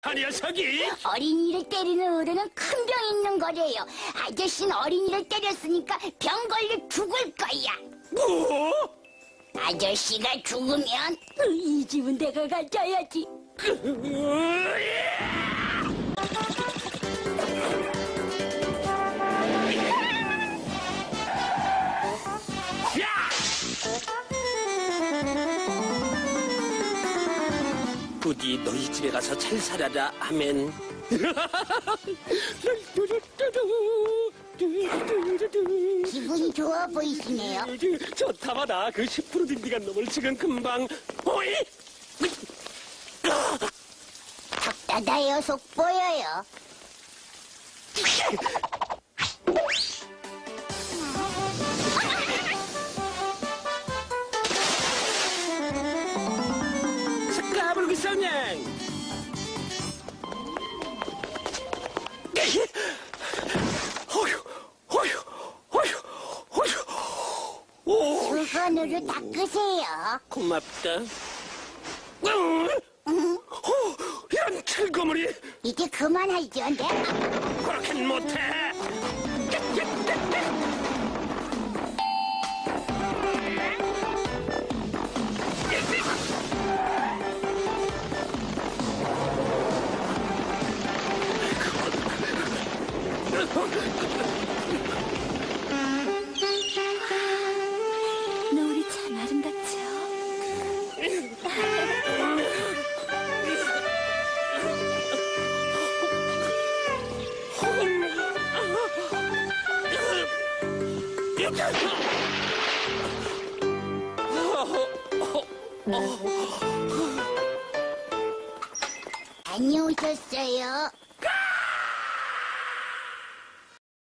녀석이? 어린이를 때리는 어른은 큰 병 있는 거래요. 아저씨는 어린이를 때렸으니까 병 걸려 죽을 거야. 뭐? 아저씨가 죽으면 이 집은 내가 가져야지. 부디 너희 집에 가서 잘 살아라 하면. 기분이 좋아 보이시네요. 좋다마다 그 10% 딩딩한 놈을 지금 금방. 오이! 턱 닫아요. 속 보여요. 까불고 있었냐? 수건으로 닦으세요. 고맙다. 이런 철거물이. 이제 그만하죠. 그렇게는 못해. 노을이 참 아름답죠. 다녀오셨어요.